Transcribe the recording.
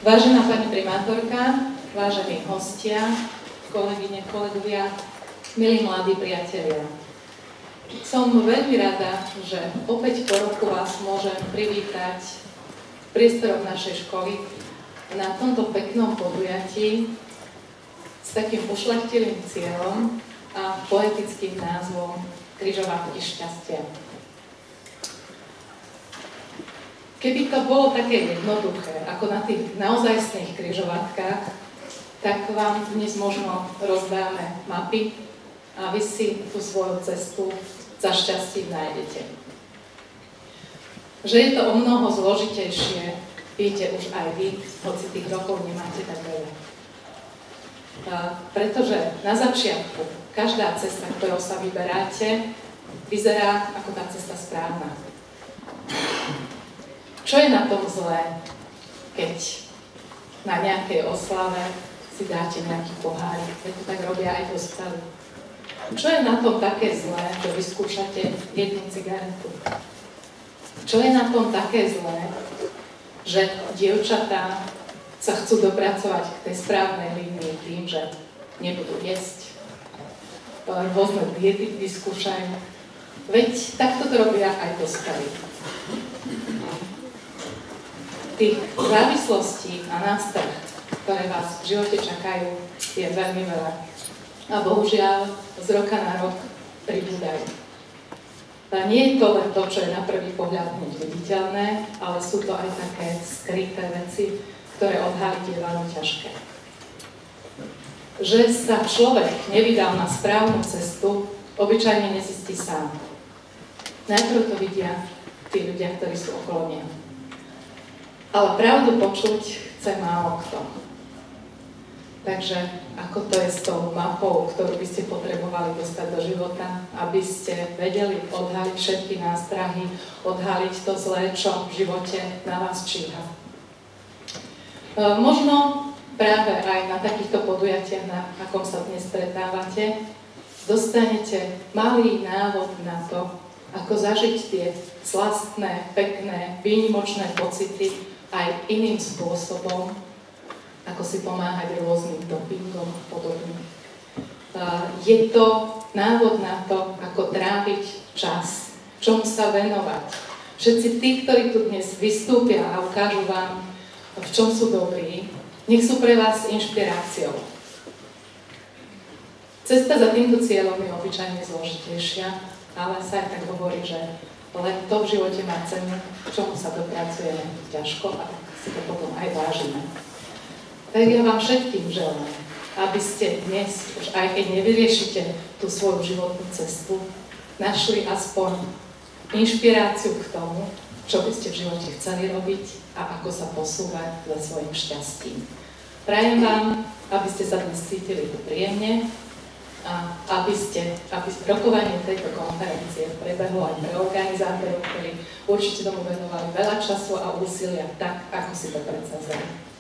Vážená pani primátorka, vážení hostia, kolegyne, kolegovia, milí mladí priatelia. Som veľmi rada, že opäť po roku vás môžem privítať v priestoroch našej školy na tomto peknom podujatí s takým ušľachtilým cieľom a poetickým názvom Križovatky šťastia. Keby to bolo také jednoduché, ako na tých naozajstných križovatkách, tak vám dnes možno rozdáme mapy a vy si tú svoju cestu za šťastím nájdete. Že je to o mnoho zložitejšie, viete už aj vy, hoci tých rokov nemáte tak veľa. Pretože na začiatku každá cesta, ktorou sa vyberáte, vyzerá ako tá cesta správna. Čo je na tom zlé, keď na nejakej oslave si dáte nejaký pohárik, veď to tak robia aj dospelí? Čo je na tom také zlé, že vyskúšate jednu cigaretu? Čo je na tom také zlé, že dievčatá sa chcú dopracovať k tej správnej línii tým, že nebudú jesť, rôzne diety vyskúšajú? Veď takto to robia aj dospelí. Tých závislostí a nástrah, ktoré vás v živote čakajú, je veľmi veľa. A bohužiaľ z roka na rok pribúdajú. A nie je to len to, čo je na prvý pohľad hneď viditeľné, ale sú to aj také skryté veci, ktoré odhaliť je veľmi ťažké. Že sa človek nevydal na správnu cestu, obyčajne nezistí sám. Najprv to vidia tí ľudia, ktorí sú okolo neho. Ale pravdu počuť chce málo kto. Takže ako to je s tou mapou, ktorú by ste potrebovali dostať do života, aby ste vedeli odhaliť všetky nástrahy, odhaliť to zlé, čo v živote na vás číha. Možno práve aj na takýchto podujatiach, na akom sa dnes stretávate, dostanete malý návod na to, ako zažiť tie slastné, pekné, výnimočné pocity aj iným spôsobom, ako si pomáhať rôznym dopingom a podobne. Je to návod na to, ako tráviť čas, čomu sa venovať. Všetci tí, ktorí tu dnes vystúpia a ukážu vám, v čom sú dobrí, nech sú pre vás inšpiráciou. Cesta za týmto cieľom je obyčajne zložitejšia, ale sa aj tak hovorí, že len to v živote má cenu, k čomu sa dopracujeme ťažko a si to potom aj vážime. Tak ja vám všetkým želám, aby ste dnes, už aj keď nevyriešite tú svoju životnú cestu, našli aspoň inšpiráciu k tomu, čo by ste v živote chceli robiť a ako sa posúvať za svojim šťastím. Prajem vám, aby ste sa dnes cítili tu príjemne, a aby rokovanie tejto konferencie prebehlo aj pre organizátorov, ktorí určite tomu venovali veľa času a úsilia tak, ako si to predsazali.